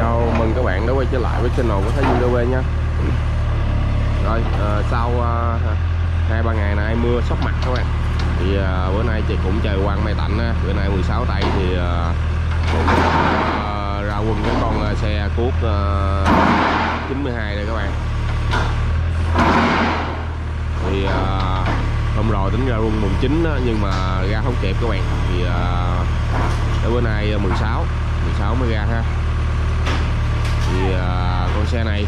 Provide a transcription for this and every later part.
Chào mừng các bạn đã quay trở lại với channel của Thái Dương TV nha. Rồi sau 2-3 ngày nay mưa sốc mặt các bạn, thì bữa nay cũng trời quang mây tạnh á. Bữa nay 16 tây thì cũng ra quân cái con xe cuốc 92 đây các bạn. Thì hôm rồi tính ra quân mùng 9 đó, nhưng mà ra không kịp các bạn. Thì tới bữa nay 16 mới ra ha. Thì con xe này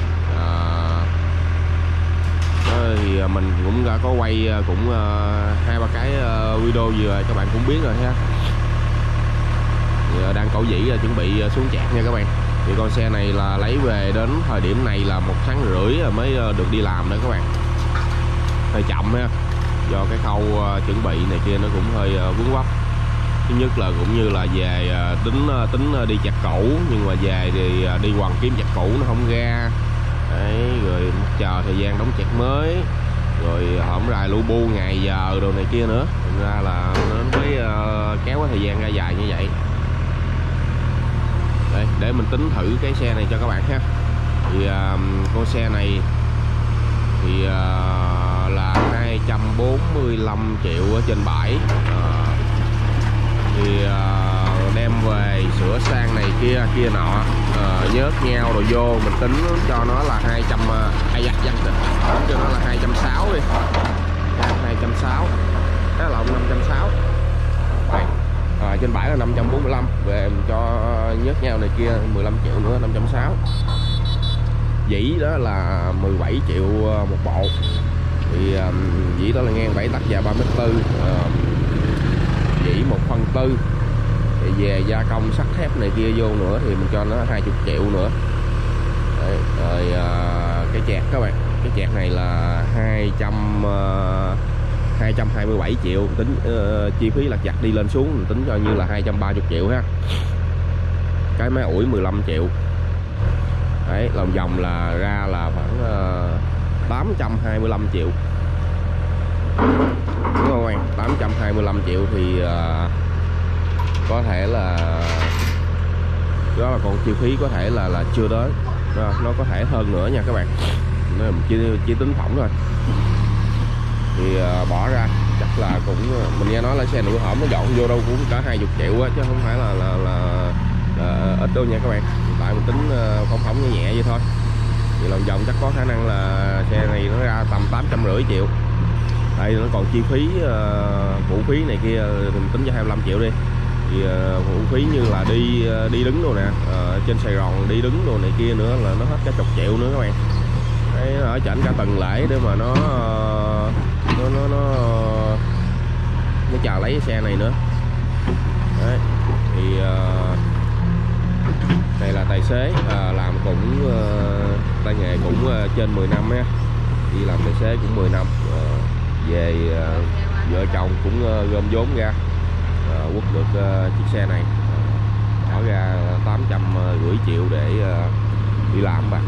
thì mình cũng đã có quay cũng 2-3 cái video vừa các bạn cũng biết rồi ha. Thì đang cẩu dĩ chuẩn bị xuống chạc nha các bạn. Thì con xe này là lấy về đến thời điểm này là 1 tháng rưỡi mới được đi làm nữa các bạn, hơi chậm ha, do cái khâu chuẩn bị này kia nó cũng hơi vướng vấp. Thứ nhất là cũng như là về tính đi chặt cũ, nhưng mà về thì đi hoàn kiếm chặt cũ nó không ra. Đấy, rồi chờ thời gian đóng chặt mới, rồi hổm rài lu bu ngày giờ đồ này kia nữa, thành ra là nó mới kéo cái thời gian ra dài như vậy. Đây, để mình tính thử cái xe này cho các bạn ha. Thì con xe này thì là 245 triệu ở trên bãi. Thì đem về sửa sang này kia nọ, nhớt nhau rồi vô, mình tính cho nó là 200, cho nó là 260 đi, 260, đó là 560. Trên bãi là 545, về mình cho nhớt nhau này kia 15 triệu nữa, 560. Dĩ đó là 17 triệu một bộ. Thì dĩ đó là ngang 7 tấc dài 3m4, dĩ 1/4. Thì về gia công sắt thép này kia vô nữa thì mình cho nó 20 triệu nữa. Đấy, rồi cái chạc các bạn, cái chạc này là 227 triệu, tính chi phí lặt vặt đi lên xuống mình tính cho như là 230 triệu ha. Cái máy ủi 15 triệu. Đấy, lòng vòng là ra là khoảng 825 triệu, đúng không anh? 825 triệu thì có thể là đó là còn chi phí có thể là chưa tới, nó có thể hơn nữa nha các bạn. Nó chỉ tính phỏng thôi. Thì bỏ ra chắc là cũng, mình nghe nói là xe nửa hổm nó dọn vô đâu cũng cả 20 triệu á, chứ không phải là ít đâu nha các bạn. Tại mình tính phỏng nhẹ nhẹ vậy thôi. Thì lòng vòng chắc có khả năng là xe này nó ra tầm 850 triệu. Đây nó còn chi phí phụ phí này kia mình tính cho 25 triệu đi. Thì phụ phí như là đi đứng đồ nè, trên Sài Gòn đi đứng đồ này kia nữa là nó hết cả 10 triệu nữa các bạn. Đấy, ở chảnh cả tuần lễ để mà nó chờ lấy cái xe này nữa. Đấy, thì này là tài xế làm cũng tay nghề cũng trên 10 năm á, đi làm tài xế cũng 10 năm. Về vợ chồng cũng gom vốn ra quất được chiếc xe này, bỏ ra 850 triệu để đi làm bạn.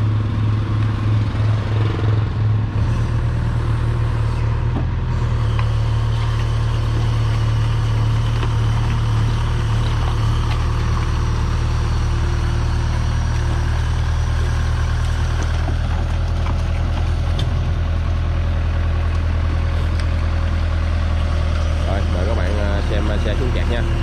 Xe xuống chạc nha.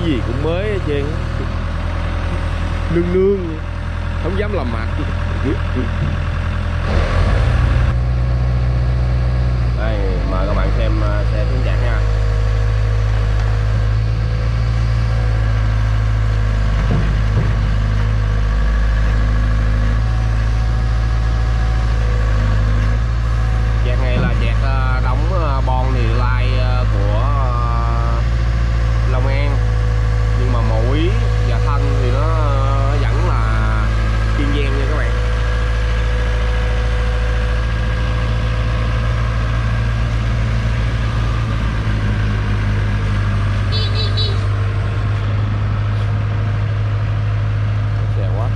gì cũng mới hết trơn, nương nương không dám làm mặt. Đây, mời các bạn xem xe tiến trạng nha. Chẹt này là chẹt đóng bon thì lai của Long An, nhưng mà mũi và thân thì nó vẫn là Kiên Giang nha các bạn. Xe quá.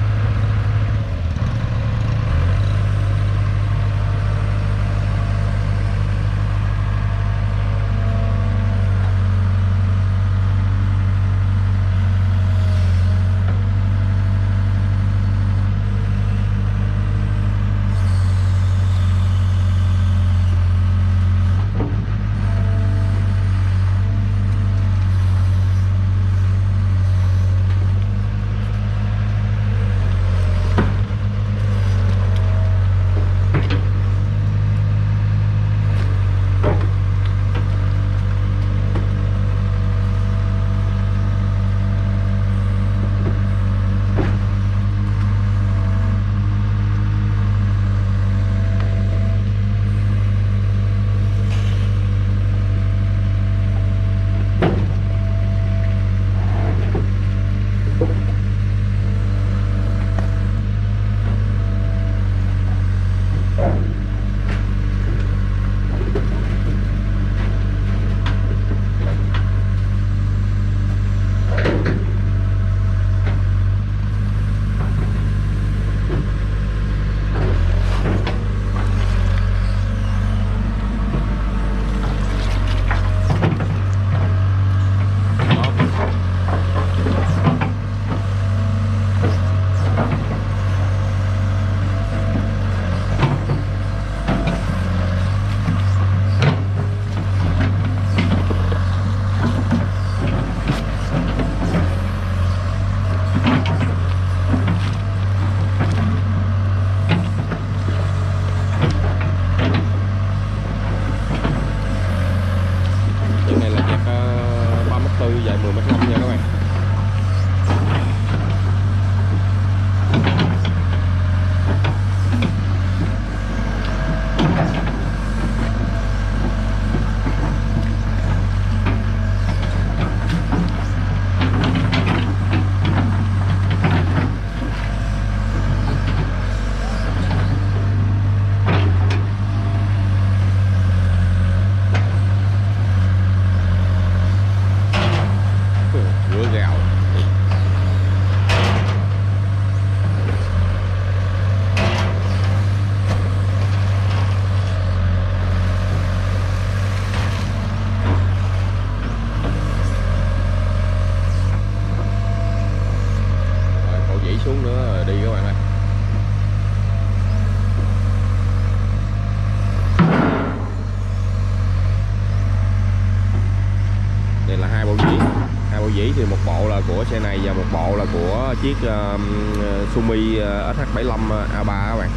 Dài 10m5 nha các bạn. Xuống nữa rồi đi các bạn ơi. Đây là hai bộ dĩ thì một bộ là của xe này và một bộ là của chiếc Sumi SH75 A3 các bạn.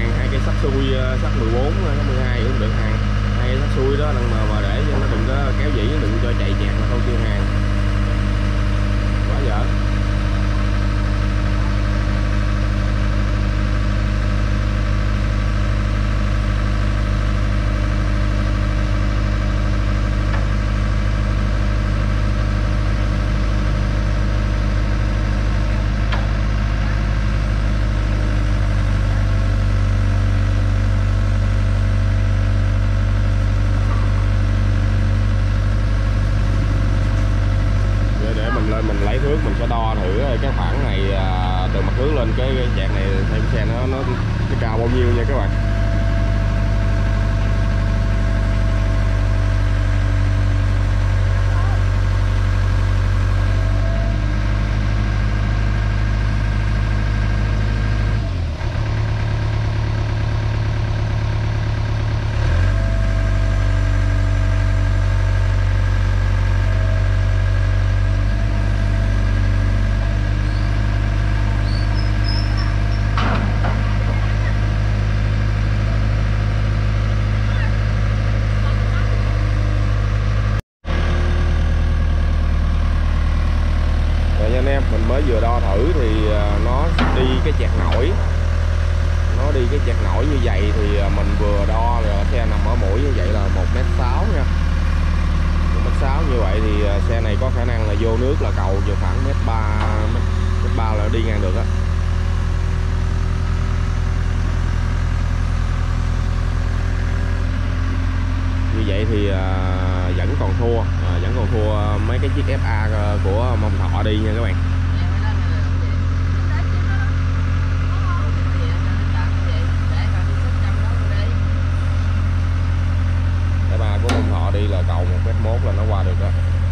hàng, hai cây sắt xui, sắt 14, sắt 12 cũng được hàng. Hai cây sắt xui đó mà để cho nó đừng có kéo dĩ, đừng cho chạy chẹt mà không chưa hàng. Quá dở. Mình lấy thước mình sẽ đo thử cái khoảng này từ mặt nước lên cái chạc này xem xe nó cao bao nhiêu nha các bạn. Anh em, mình mới vừa đo thử thì nó đi cái chạc nổi, như vậy thì mình vừa đo là xe nằm ở mũi như vậy là 1m6 nha. 1m6 như vậy thì xe này có khả năng là vô nước là cầu vừa khoảng 1m3 là đi ngang được á. Như vậy thì vẫn còn thua mấy cái chiếc FA của Mông Thọ đi nha các bạn. FA của Mông Thọ đi là cầu 1m1 là nó qua được đó.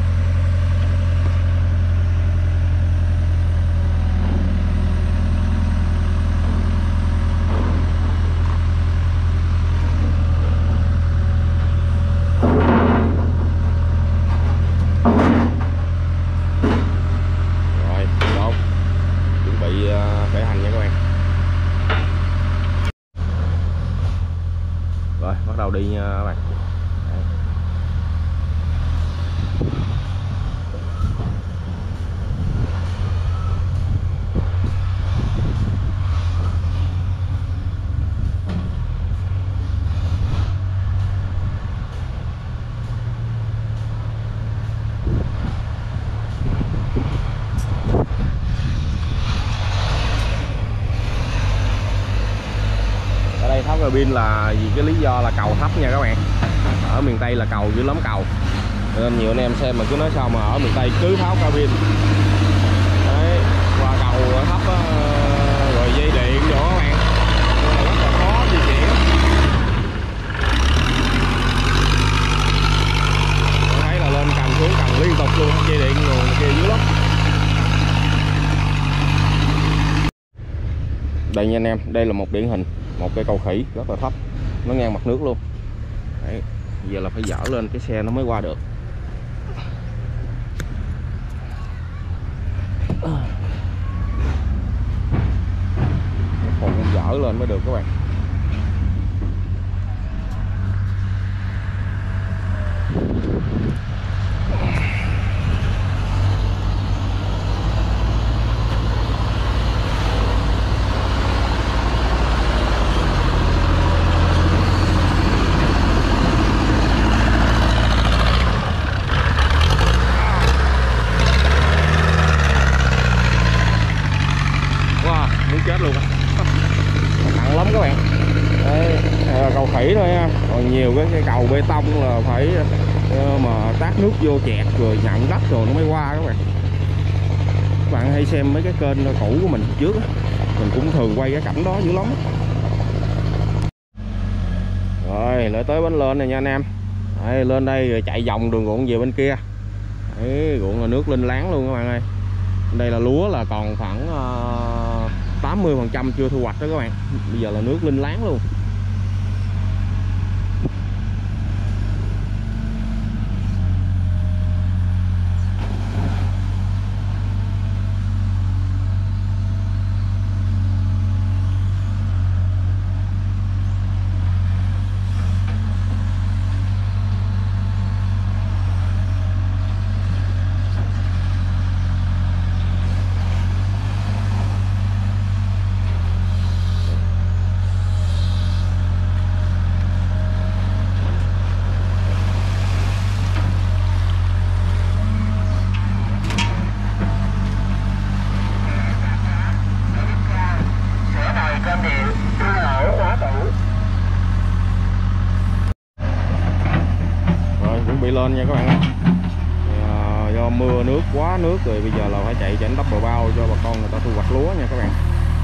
Khởi hành nha các bạn. Rồi bắt đầu đi nha các bạn. Tháo cabin là vì cái lý do là cầu thấp nha các bạn. Ở miền Tây là cầu dữ lắm cầu, nên nhiều anh em xem mà cứ nói sao mà ở miền Tây cứ tháo cabin. Đấy, qua cầu thấp á, rồi dây điện nữa các bạn, nên là rất là khó di chuyển. Tôi thấy là lên cầm xuống cầm liên tục luôn, dây điện rồi kia dữ lắm. Đây nha anh em, đây là một điển hình một cây cầu khỉ rất là thấp, nó ngang mặt nước luôn. Đấy, giờ là phải dở lên cái xe nó mới qua được. Còn dở lên mới được các bạn. Chết luôn, nặng lắm các bạn. Đây là cầu khỉ thôi nha, còn nhiều cái cầu bê tông là phải mà tát nước vô chẹt rồi nhận đất rồi nó mới qua các bạn. Các bạn hay xem mấy cái kênh cũ của mình trước á, mình cũng thường quay cái cảnh đó dữ lắm. Rồi lại tới bến lên này nha anh em. Đây, lên đây rồi chạy vòng đường ruộng về bên kia. Đấy, ruộng là nước linh láng luôn các bạn ơi. Đây là lúa là còn khoảng 80% chưa thu hoạch đó các bạn. Bây giờ là nước linh láng luôn. lên nha các bạn ơi. Do mưa nước quá nước rồi, bây giờ là phải chạy đánh đắp bờ bao cho bà con người ta thu hoạch lúa nha các bạn.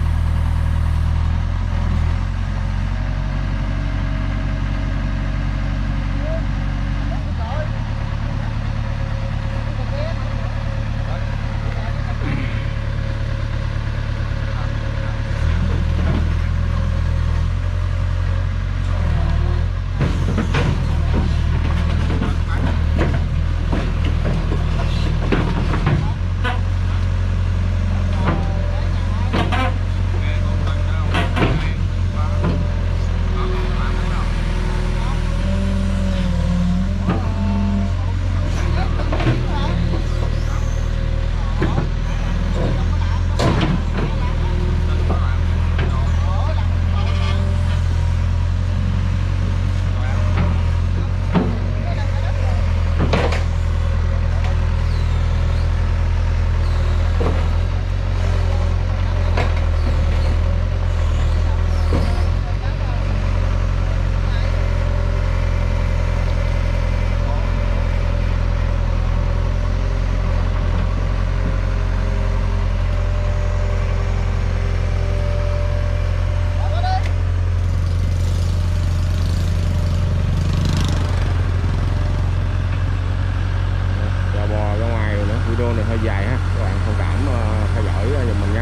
Video này hơi dài ha, các bạn thông cảm theo dõi giùm mình nha.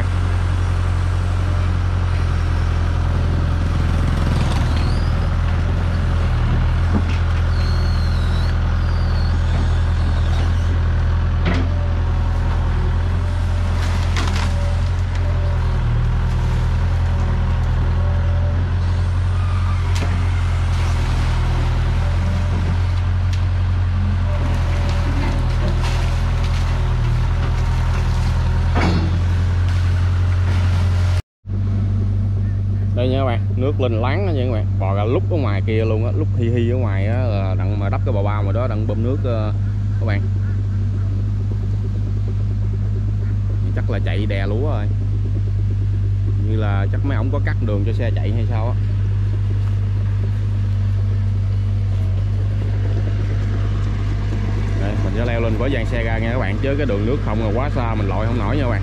Đây nha các bạn, nước lên láng nha các bạn, bò cả lúc ở ngoài kia luôn á, lúc hi hi ở ngoài á là đặng mà đắp cái bò bao mà đó đặng bơm nước các bạn. Chắc là chạy đè lúa rồi, như là chắc mấy ổng có cắt đường cho xe chạy hay sao á. Đây, mình sẽ leo lên có dàn xe ra nha các bạn, chứ cái đường nước không là quá xa mình lội không nổi nha các bạn.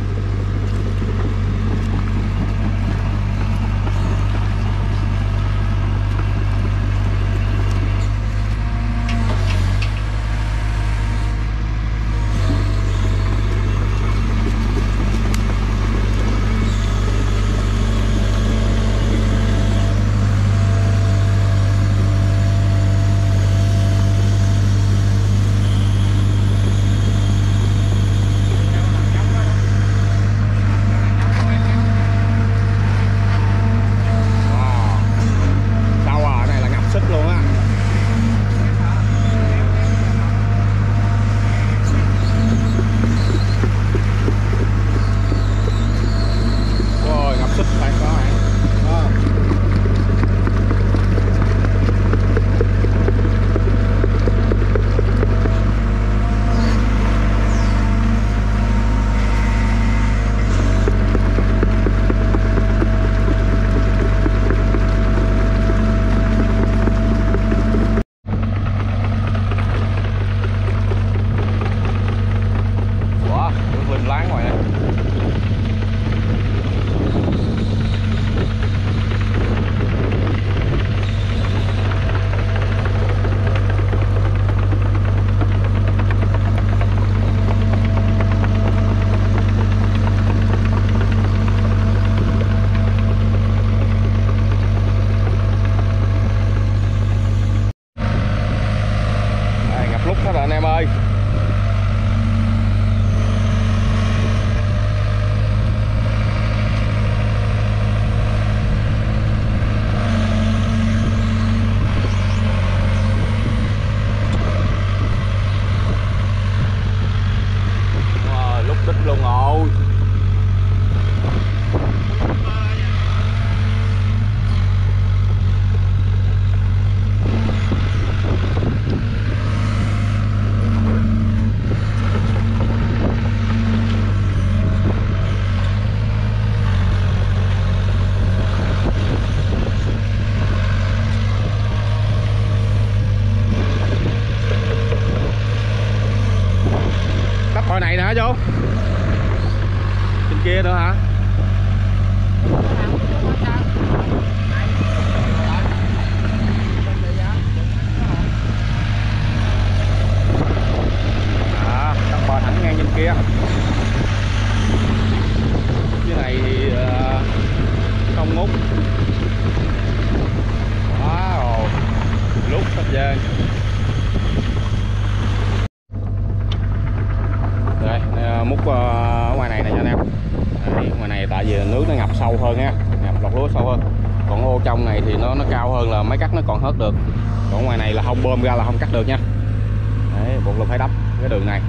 bảo hơn là máy cắt nó còn hớt được, còn ngoài này là không, bơm ra là không cắt được nha. Đấy, buộc là phải đắp cái đường này.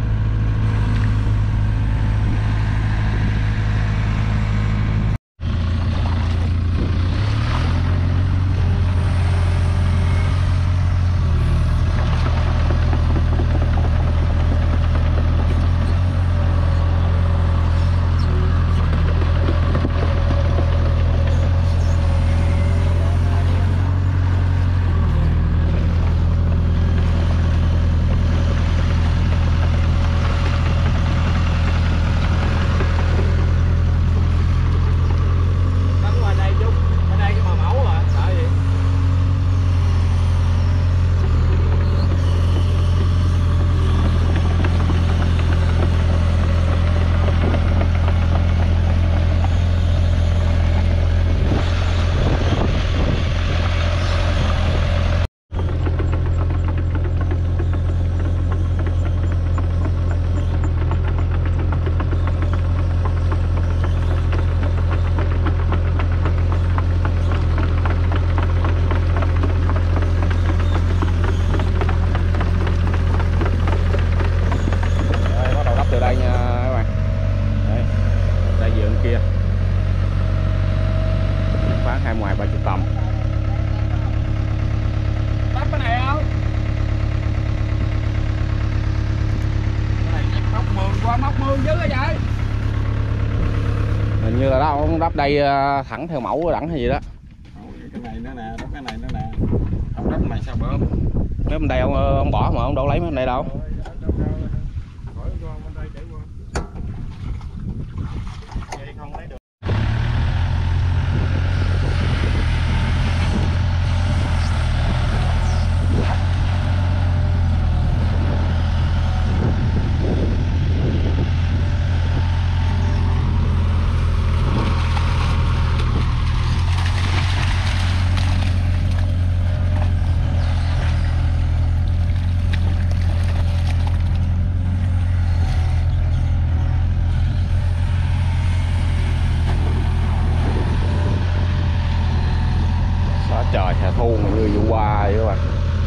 Hình như là đó ông đắp đây thẳng theo mẫu đẳng hay gì đó. Cái này nữa nè, đắp cái này nữa nè. Ông đắp này sao bơm? Mấy bên đây ông bỏ mà ông đâu lấy mấy bên đây đâu. Trời, hè thu như vừa qua vậy các bạn.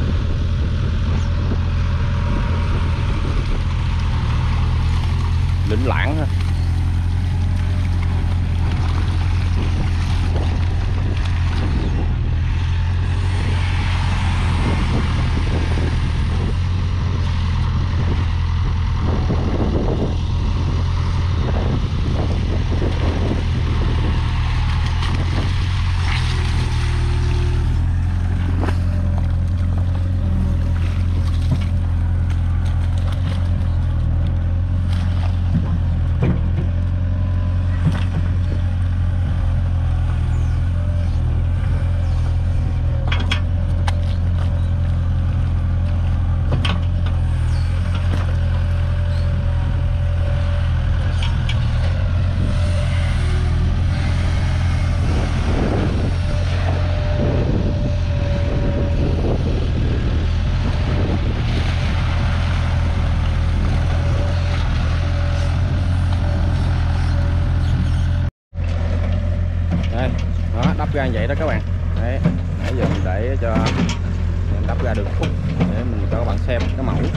Lĩnh lãng ha. Đây, đó, đắp ra vậy đó các bạn. Đấy, nãy giờ mình để cho mình đắp ra được khúc để mình cho các bạn xem cái mẫu.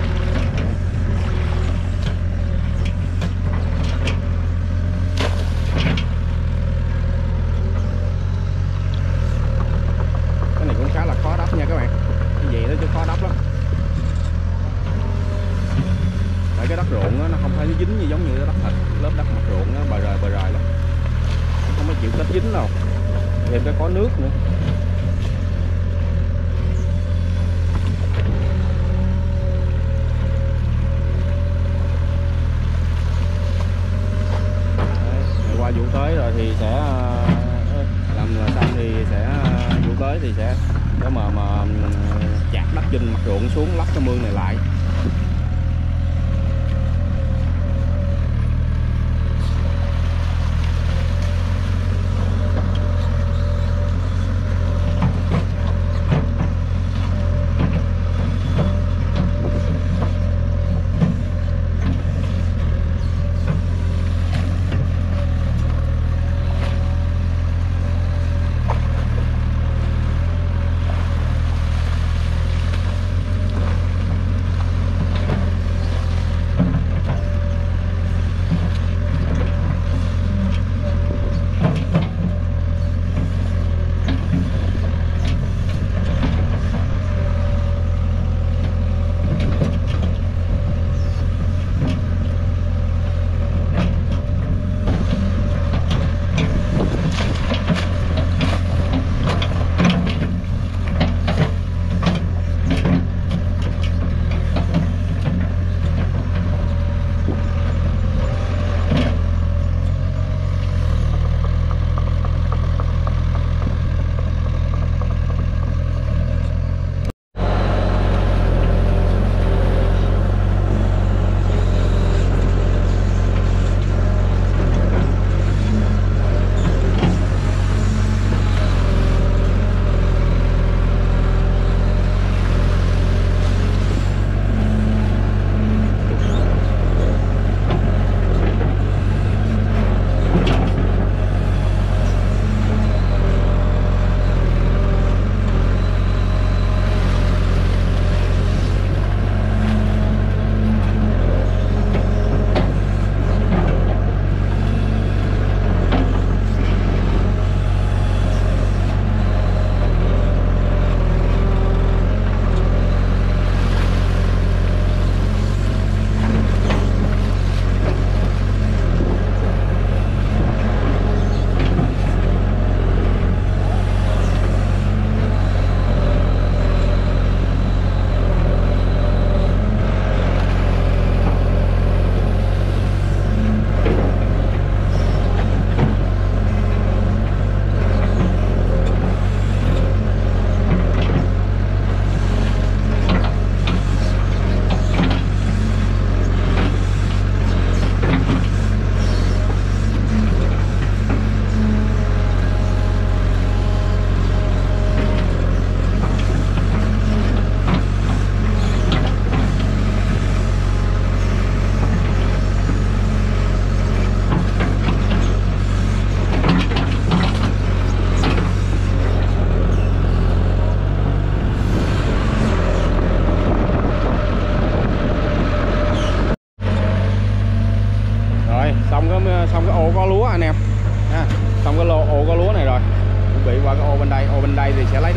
Cái này cũng khá là khó đắp nha các bạn. Cái gì đó chứ khó đắp lắm. Tại cái đất ruộng đó, nó không phải dính như giống như đất thật, lớp đất mặt ruộng nó bờ rời lắm, không có chịu kết dính đâu, thêm cái có nước nữa. Đấy, qua vụ tới rồi thì sẽ làm xong thì sẽ vụ tới thì sẽ mà chặt đất trên mặt ruộng xuống lắp cái mương này lại.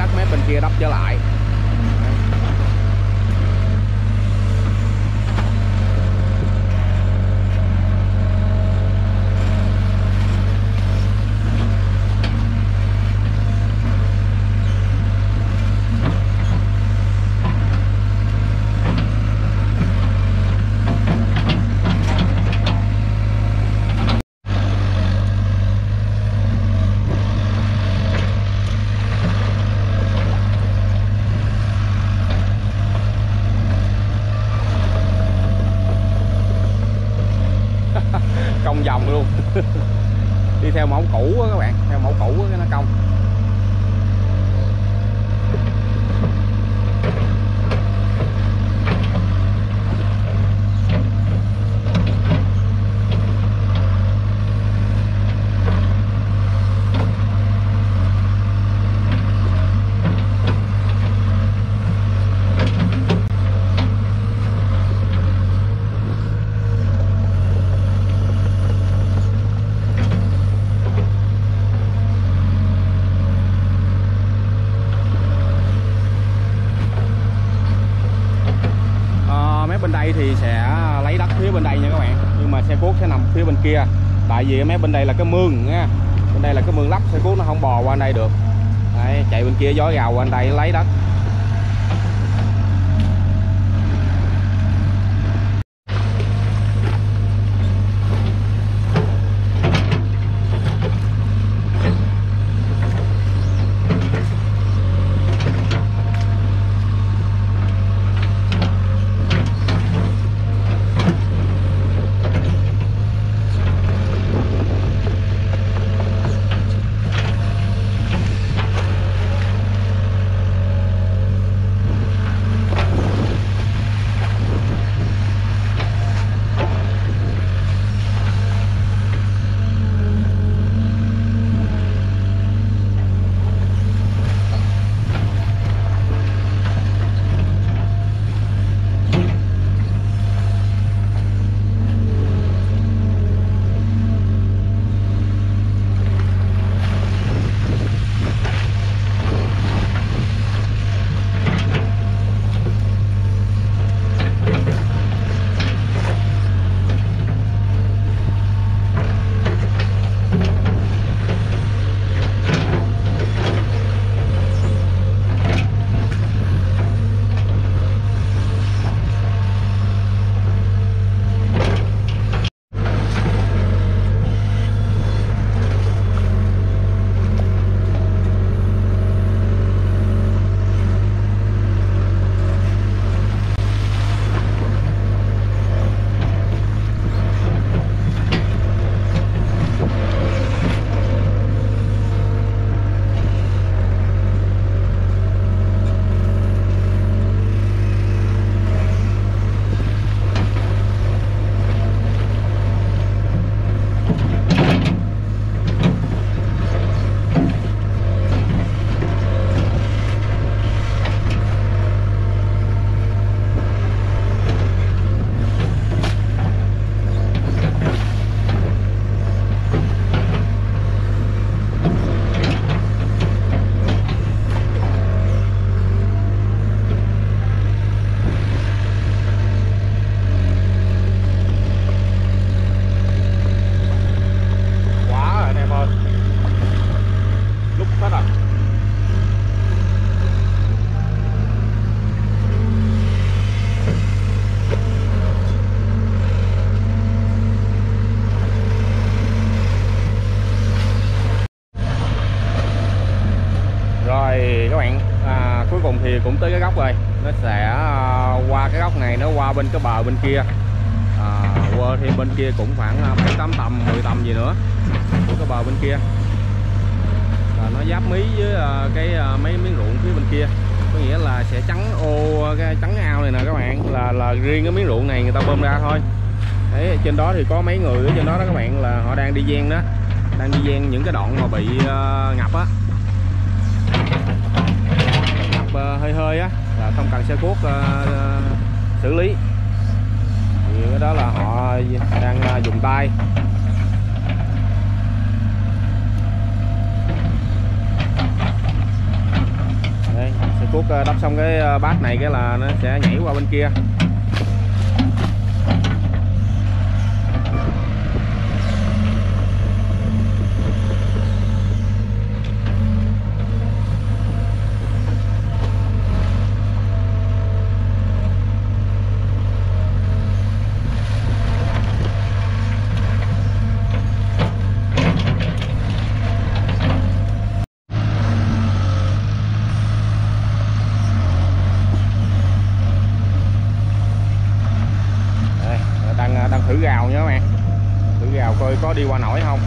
mép bên kia đắp trở lại. Cong vòng luôn. Đi theo mẫu cũ á các bạn, theo mẫu cũ á, nó cong. Bên đây thì sẽ lấy đất phía bên đây nha các bạn, nhưng mà xe cuốc sẽ nằm phía bên kia, tại vì mấy bên đây là cái mương nha, bên đây là cái mương lấp, xe cuốc nó không bò qua đây được. Đấy, chạy bên kia gió gào qua đây lấy đất. Thì cũng tới cái góc rồi, nó sẽ qua cái góc này, nó qua bên cái bờ bên kia, qua thêm bên kia cũng khoảng 7-8 tầm 10 tầm gì nữa của cái bờ bên kia, và nó giáp mí với cái mấy miếng ruộng phía bên kia, có nghĩa là sẽ trắng ô cái trắng ao này nè các bạn, là riêng cái miếng ruộng này người ta bơm ra thôi. Đấy, trên đó thì có mấy người ở trên đó các bạn, là họ đang đi ven đó, đang đi ven những cái đoạn mà bị ngập á, hơi hơi á, là không cần xe cuốc xử lý, thì cái đó là họ đang dùng tay. Cuốc đắp xong cái bát này cái là nó sẽ nhảy qua bên kia. Đang thử gào nhớ mẹ, thử gào coi có đi qua nổi không.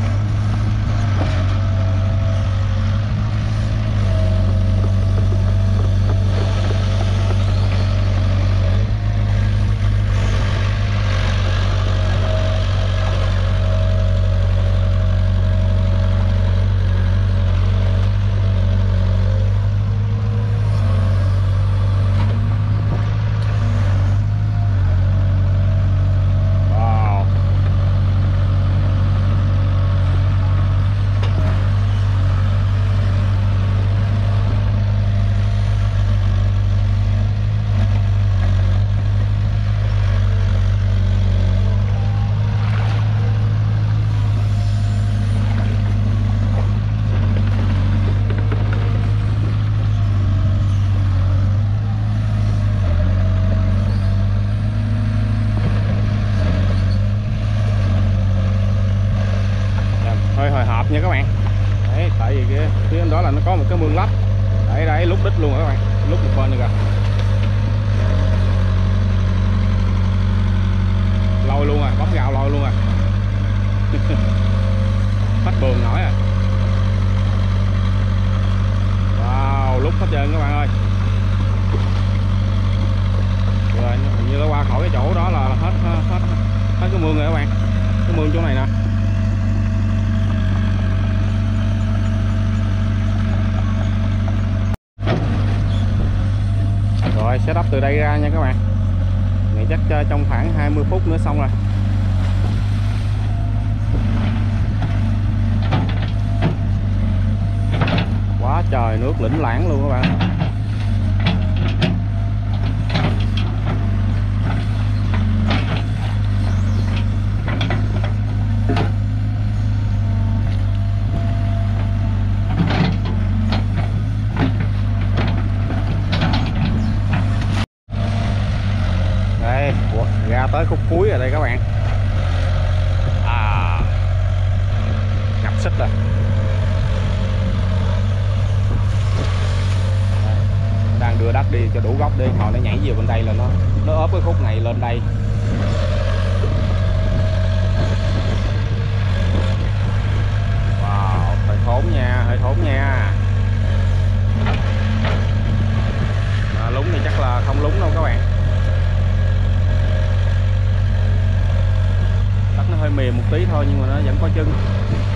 Hơi hồi hộp nha các bạn. Đấy, tại vì cái phía đó là nó có một cái mương lấp. Đấy, lúc đít luôn rồi các bạn, lúc một bên nữa kìa. Lôi luôn rồi, bấm gạo lôi luôn rồi. Hết bường nổi rồi. Wow, lúc hết trơn các bạn ơi. Rồi hình như nó qua khỏi cái chỗ đó là hết cái mương rồi các bạn. Cái mương chỗ này nè. Rồi setup từ đây ra nha các bạn. Này chắc trong khoảng 20 phút nữa xong rồi. Quá trời nước lĩnh lãng luôn các bạn. Ra tới khúc cuối rồi đây các bạn. Ngập xích rồi. Đang đưa đất đi cho đủ góc đi, hồi nó nhảy về bên đây là nó ốp cái khúc này lên đây. Wow, hơi thốn nha, hơi thốn nha. Mà lúng thì chắc là không lúng đâu các bạn. Đất nó hơi mềm một tí thôi nhưng mà nó vẫn có chân.